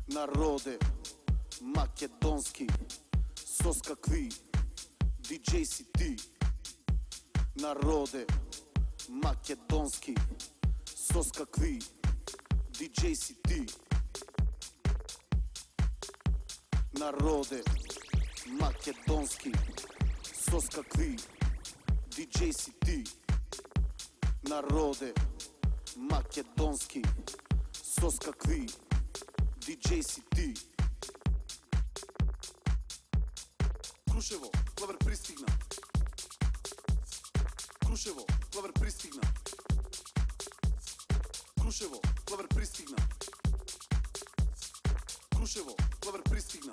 Народе македонски, сос какви диджей си ти. Народе македонски, сос какви диджей си ти. Народе македонски, сос какви диджей си ти. Народе македонски, сос какви диджей си ти. Крушево, Клавер пристигна. Крушево, Клавер пристигна. Крушево, Клавер пристигна. Крушево, Клавер пристигна.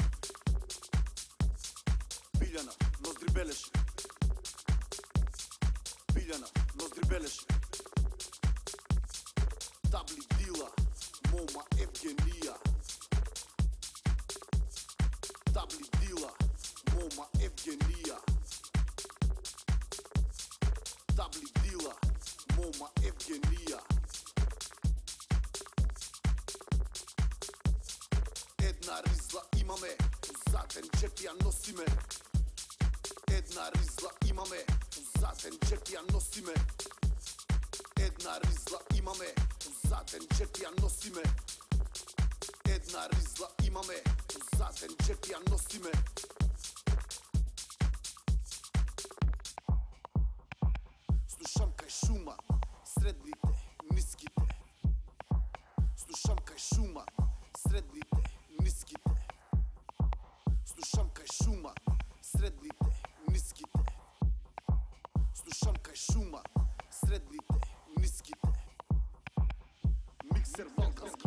Биляна, ноздри белеше. Биляна, ноздри белеше. Табли дила, мома Евгения. Табли дила, мома Евгения. Табли дила, мома Евгения. Една ризла имаме, заден джеп я носиме. Една ризла имаме, заден джеп я носиме. Една ризла имаме, заден джеп я носиме. Една ризла имаме, заден джеп я носиме. Слушам кај шума, средните, ниските. Слушам кај шума, средните, ниските. Слушам кај шума, средните, ниските. Слушам кај шума, средните, ниските. Миксер Балкански.